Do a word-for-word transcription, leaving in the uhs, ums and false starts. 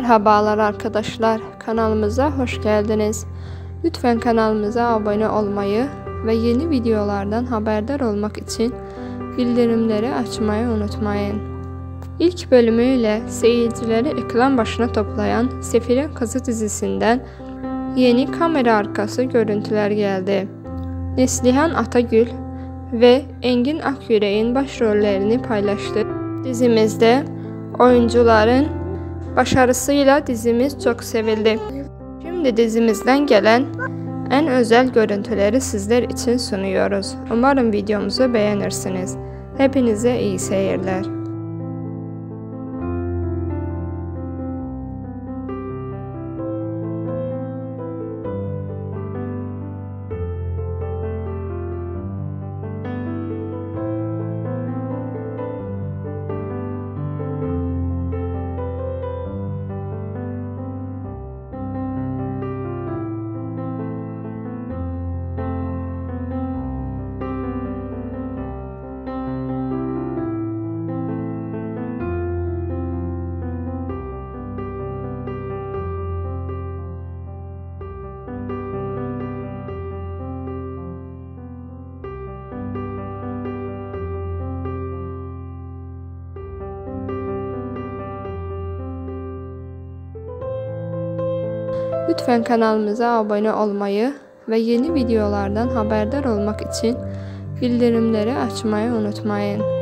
Merhabalar arkadaşlar, kanalımıza hoş geldiniz. Lütfen kanalımıza abone olmayı ve yeni videolardan haberdar olmak için bildirimleri açmayı unutmayın. İlk bölümüyle seyircileri ekran başına toplayan Sefirin Kızı dizisinden yeni kamera arkası görüntüler geldi. Neslihan Atagül ve Engin Akyürek'in başrollerini paylaştı. Dizimizde oyuncuların başarısıyla dizimiz çok sevildi. Şimdi dizimizden gelen en özel görüntüleri sizler için sunuyoruz. Umarım videomuzu beğenirsiniz. Hepinize iyi seyirler. Lütfen kanalımıza abone olmayı ve yeni videolardan haberdar olmak için bildirimleri açmayı unutmayın.